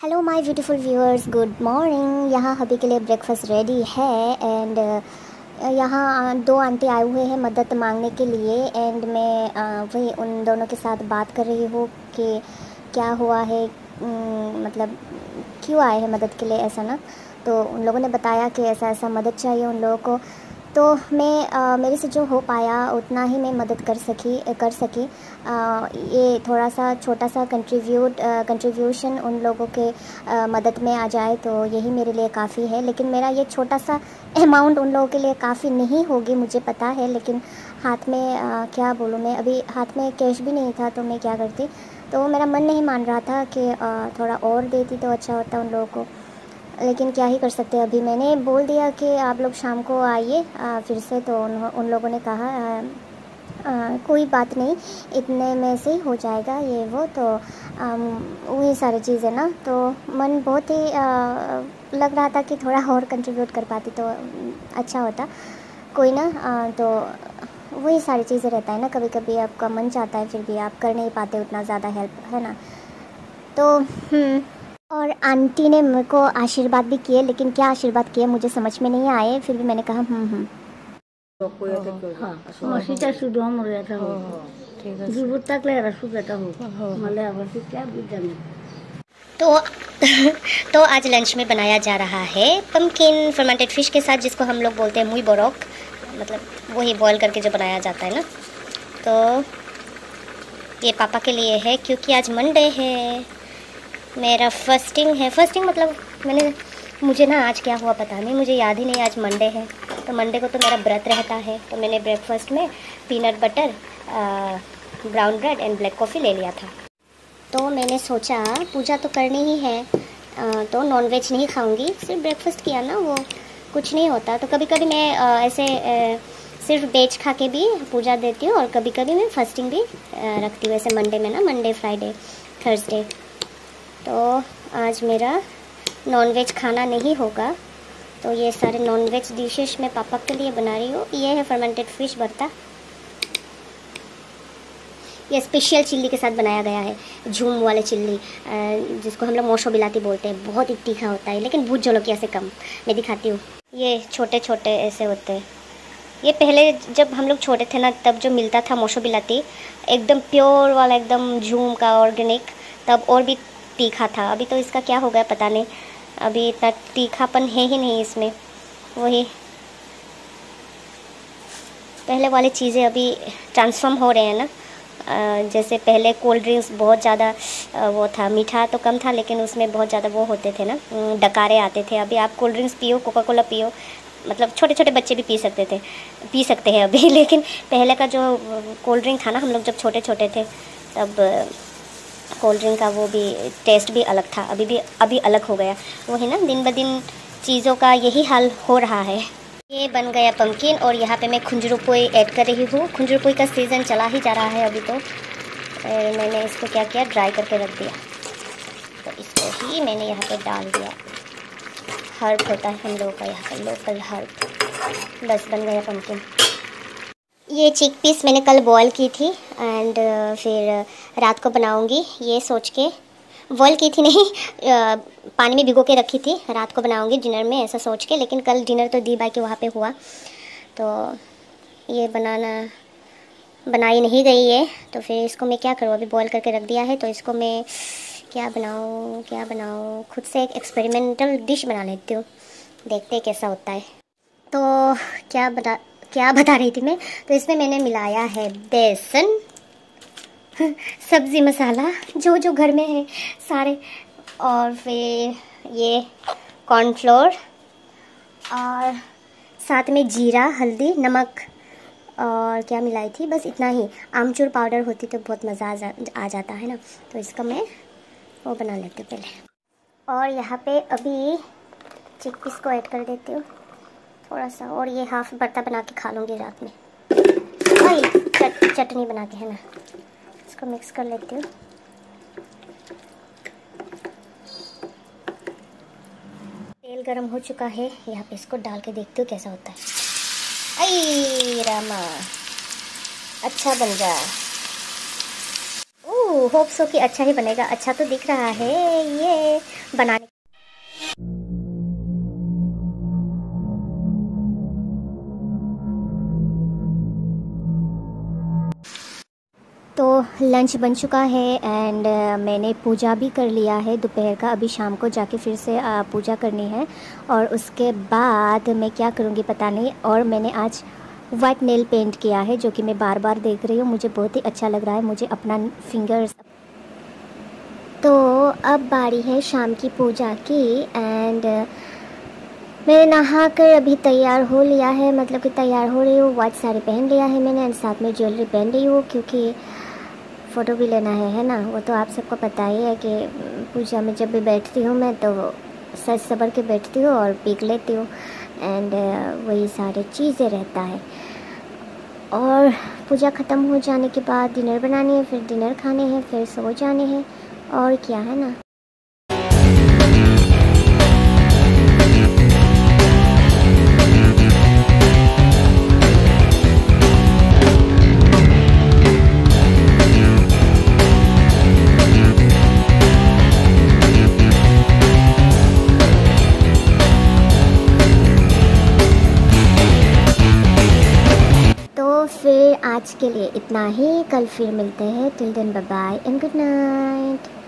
Hello my beautiful viewers, good morning. यहाँ अभी के लिए ब्रेकफास्ट रेडी है एंड यहाँ दो आंटी आए हुए हैं मदद मांगने के लिए एंड मैं वही उन दोनों के साथ बात कर रही हूँ कि क्या हुआ है, मतलब क्यों आए हैं मदद के लिए ऐसा ना। तो उन लोगों ने बताया कि ऐसा ऐसा मदद चाहिए उन लोगों को। तो मैं मेरे से जो हो पाया उतना ही मैं मदद कर सकी। ये थोड़ा सा छोटा सा कंट्रीब्यूशन उन लोगों के मदद में आ जाए तो यही मेरे लिए काफ़ी है। लेकिन मेरा ये छोटा सा अमाउंट उन लोगों के लिए काफ़ी नहीं होगी, मुझे पता है। लेकिन हाथ में क्या बोलूँ, मैं अभी हाथ में कैश भी नहीं था तो मैं क्या करती। तो मेरा मन नहीं मान रहा था कि थोड़ा और देती तो अच्छा होता उन लोगों को। लेकिन क्या ही कर सकते हैं। अभी मैंने बोल दिया कि आप लोग शाम को आइए फिर से। तो उन लोगों ने कहा कोई बात नहीं, इतने में से ही हो जाएगा ये वो। तो वही सारी चीज़ें ना, तो मन बहुत ही लग रहा था कि थोड़ा और कंट्रीब्यूट कर पाती तो अच्छा होता। कोई ना तो वही सारी चीज़ें रहता है ना, कभी कभी आपका मन चाहता है फिर भी आप कर नहीं पाते उतना ज़्यादा हेल्प, है ना। तो और आंटी ने मेरे को आशीर्वाद भी किए, लेकिन क्या आशीर्वाद किए मुझे समझ में नहीं आए। फिर भी मैंने कहा मसीचा सुधो मरे था हो जीव तक ले रसू बेटा हो मले अब क्या भी जाने। तो तो आज लंच में बनाया जा रहा है पम्पकिन फर्मेंटेड फिश के साथ, जिसको हम लोग बोलते हैं मुई बोरोक, मतलब वही बॉईल करके जो बनाया जाता है ना। तो ये पापा के लिए है क्योंकि आज मंडे है, मेरा फर्स्टिंग है। फर्स्टिंग मतलब मुझे ना आज क्या हुआ पता नहीं, मुझे याद ही नहीं आज मंडे है। तो मंडे को तो मेरा व्रत रहता है। तो मैंने ब्रेकफास्ट में peanut butter, brown bread and black coffee ले लिया था। तो मैंने सोचा पूजा तो करनी ही है तो नॉनवेज नहीं खाऊंगी, सिर्फ ब्रेकफास्ट किया ना, वो कुछ नहीं होता। तो कभी कभी मैं ऐसे सिर्फ वेज खा के भी पूजा देती हूँ और कभी कभी मैं फास्टिंग भी रखती हूँ, ऐसे मंडे में ना, मंडे फ्राइडे थर्सडे। तो आज मेरा नॉनवेज खाना नहीं होगा। तो ये सारे नॉनवेज डिशेस मैं पापा के लिए बना रही हूँ। ये है फर्मेंटेड फिश भरता, ये स्पेशल चिल्ली के साथ बनाया गया है, झूम वाले चिल्ली, जिसको हम लोग मोशो बिलाती बोलते हैं। बहुत ही तीखा होता है लेकिन भूत जलोकिया से कम। मैं दिखाती हूँ, ये छोटे छोटे ऐसे होते हैं। ये पहले जब हम लोग छोटे थे ना तब जो मिलता था मोशो बिलाती, एकदम प्योर वाला, एकदम झूम का ऑर्गेनिक, तब और भी तीखा था। अभी तो इसका क्या हो गया पता नहीं, अभी इतना तीखापन है ही नहीं इसमें। वही पहले वाली चीज़ें अभी ट्रांसफॉर्म हो रहे हैं ना। जैसे पहले कोल्ड ड्रिंक्स बहुत ज़्यादा वो था, मीठा तो कम था लेकिन उसमें बहुत ज़्यादा वो होते थे ना, डकारे आते थे। अभी आप कोल्ड ड्रिंक्स पियो, कोका कोला पियो, मतलब छोटे छोटे बच्चे भी पी सकते हैं अभी। लेकिन पहले का जो कोल्ड ड्रिंक था ना, हम लोग जब छोटे छोटे थे तब कोल्ड ड्रिंक का वो भी टेस्ट भी अलग था। अभी अलग हो गया। वो है ना, दिन ब दिन चीज़ों का यही हाल हो रहा है। ये बन गया पम्पकिन और यहाँ पे मैं खुंजरू पोई ऐड कर रही हूँ। खुंजरू पोई का सीज़न चला ही जा रहा है अभी। तो मैंने इसको क्या किया, ड्राई करके रख दिया। तो इसको ही मैंने यहाँ पे डाल दिया। हर्ब होता है हम लोगों का यहाँ का लोकल हर्ब। बस बन गया पम्पकिन। ये चिक पीस मैंने कल बॉयल की थी एंड फिर रात को बनाऊंगी ये सोच के। बॉयल की थी नहीं, पानी में भिगो के रखी थी, रात को बनाऊंगी डिनर में ऐसा सोच के। लेकिन कल डिनर तो दी बाई के वहाँ पे हुआ, तो ये बनाई नहीं गई है। तो फिर इसको मैं क्या करूँ, अभी बॉयल करके रख दिया है। तो इसको मैं क्या बनाऊँ, खुद से एक एक्सपेरिमेंटल डिश बना लेती हूँ, देखते हैं कैसा होता है। तो क्या बता रही थी मैं। तो इसमें मैंने मिलाया है बेसन, सब्ज़ी मसाला जो घर में है सारे, और फिर ये कॉर्नफ्लोर और साथ में जीरा, हल्दी, नमक, और क्या मिलाई थी, बस इतना ही। आमचूर पाउडर होती तो बहुत मज़ा आ जाता है ना। तो इसका मैं वो बना लेती हूँ पहले। और यहाँ पे अभी चिकपीस को ऐड कर देती हूँ थोड़ा सा, और ये हाफ बर्ता बना के खा लूँगी रात में। भाई चटनी बना के, है ना। इसको मिक्स कर लेती हूँ। तेल गरम हो चुका है, यहाँ पे इसको डाल के देखती हूँ कैसा होता है। आई रामा, अच्छा बन जा। होप सो कि अच्छा ही बनेगा। अच्छा तो दिख रहा है, ये बनाने। तो लंच बन चुका है एंड मैंने पूजा भी कर लिया है दोपहर का। अभी शाम को जाके फिर से पूजा करनी है और उसके बाद मैं क्या करूँगी पता नहीं। और मैंने आज वाइट नेल पेंट किया है जो कि मैं बार बार देख रही हूँ, मुझे बहुत ही अच्छा लग रहा है, मुझे अपना फिंगर्स। तो अब बारी है शाम की पूजा की एंड मैंने नहा कर अभी तैयार हो लिया है, मतलब कि तैयार हो रही हूँ। वाइट साड़ी पहन लिया है मैंने एंड साथ में ज्वेलरी पहन रही हूँ क्योंकि फ़ोटो भी लेना है ना। वो तो आप सबको पता ही है कि पूजा में जब भी बैठती हूँ मैं तो सज सबर के बैठती हूँ और पीक लेती हूँ एंड वही सारी चीज़ें रहता है। और पूजा ख़त्म हो जाने के बाद डिनर बनानी है, फिर डिनर खाने हैं, फिर सो जाने हैं और क्या है ना। फिर आज के लिए इतना ही, कल फिर मिलते हैं। Till then bye bye and good night.